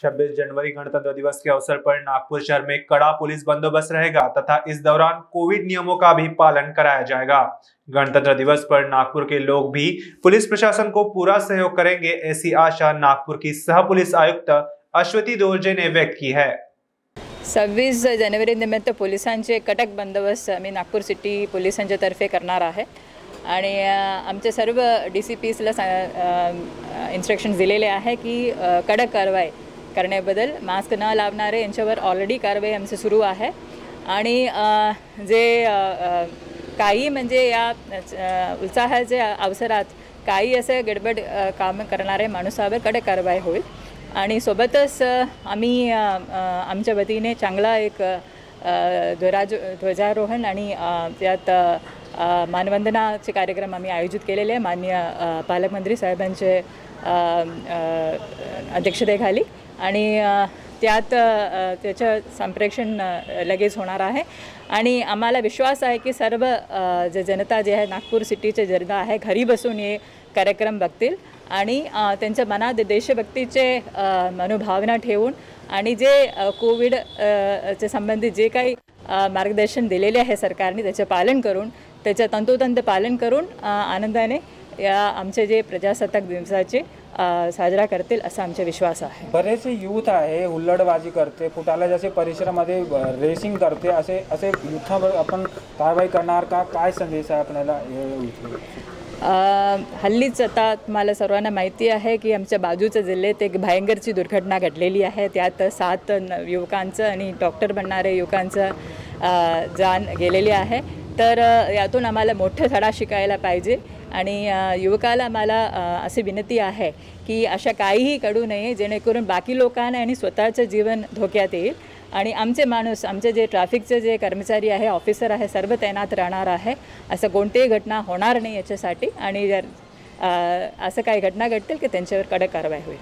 26 January गणतंत्र दिवस के अवसर पर नागपुर शहर में कड़ा पुलिस बंदोबस्त रहेगा तथा इस दौरान कोविड नियमों का भी पालन कराया जाएगा। गणतंत्र दिवस पर नागपुर के लोग भी पुलिस प्रशासन को पूरा सहयोग करेंगे, ऐसी आशा नागपुर की सह पुलिस आयुक्त अश्वती दोर्जे ने व्यक्त की है। 26 जानेवारी निमित्त पोलिसांचे कटक बंदोबस्त आम्ही नागपूर सिटी पोलिसांच्या तर्फे करणार आहे आणि आमचे सर्व DCPsला इन्स्ट्रक्शन दिलेले आहे की कडक कारवाई करण्याबद्दल मास्क न लावणारे यांच्यावर ऑलरेडी कारवाई आमची सुरू आहे आणि जे काही म्हणजे या उत्साहाच्या अवसरात काही असे गडबड काम करणारे माणसावर कडक कारवाई होईल आणि सोबतच आम्ही आमच्या वतीने चांगला एक ध्वजारोहण आणि त्यात मानवंदनाचे कार्यक्रम आम्ही आयोजित केलेले आहे माननीय पालकमंत्री साहेबांचे अध्यक्षतेखाली आणि त्यात त्याचं संप्रेषण लगेच होणार आहे आणि आम्हाला विश्वास आहे की सर्व जे जनता जे आहे नागपूर सिटीचे जनता आहे घरी बसून हे कार्यक्रम बघतील आणि त्यांच्या मनात देशभक्तीचे मनोभावना ठेवून आणि जे कोविड चे संबंधित जे काही मार्गदर्शन दिलेले आहे सरकारने त्याचे पालन करून त्याचं तंतोतंत पालन करून आनंदाने या आमचे जे प्रजासत्ताक दिवसाचे साजरा करतील असा आमचा विश्वास आहे। बरेचसे यूथ आहे हुल्लडबाजी करते, फुटाला जसे परिसरामध्ये रेसिंग करते, असे युथावर आपण कारवाई करणार का? काय संदेश आहे आपल्याला? हल्लीच आता तुम्हाला सर्वांना माहिती आहे की आमच्या बाजूच्या जिल्ह्यात एक भयंकरची दुर्घटना घडलेली आहे, त्यात 7 युवकांचं आणि डॉक्टर बनणारे युवकांचं जान गेलेली आहे। तर यातून आम्हाला मोठा धडा शिकायला पाहिजे आणि युवकाला आम्हाला अशी विनंती आहे की अशा काहीही घडू नये जेणेकरून बाकी लोकांना आणि स्वतःचं जीवन धोक्यात येईल आणि आमचे माणूस आमचे जे ट्रॅफिकचे जे कर्मचारी आहे ऑफिसर आहे सर्व तैनात राहणार आहे, असं कोणतीही घटना होणार नाही याच्यासाठी आणि जर असं काही घटना घडतील की त्यांच्यावर कडक कारवाई होईल।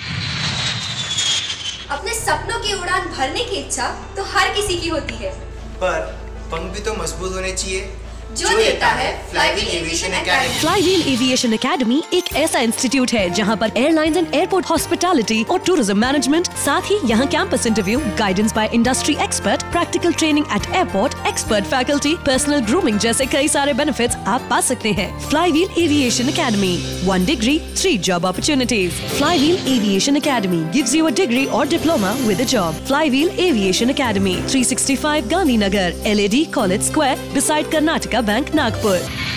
अपने सपनों की उड़ान भरने की इच्छा तो हर किसी की होती है, पर पंख भी तो मजबूत होने चाहिए जो देता है Flywheel Aviation Academy. Flywheel Aviation Academy एक ऐसा इंस्टीट्यूट है जहां पर एयरलाइंस एंड एयरपोर्ट हॉस्पिटैलिटी और टूरिज्म मैनेजमेंट, साथ ही यहां campus interview, guidance by industry expert, practical training at airport, expert faculty, personal grooming जैसे कई सारे बेनिफिट्स आप पा सकते हैं। Flywheel Aviation Academy, 1 degree 3 job opportunities। Flywheel Aviation Academy gives you a degree or diploma with a job। Flywheel Aviation academy, 365 Gandhinagar, LAD College Square, beside Karnataka Bank, Nagpur।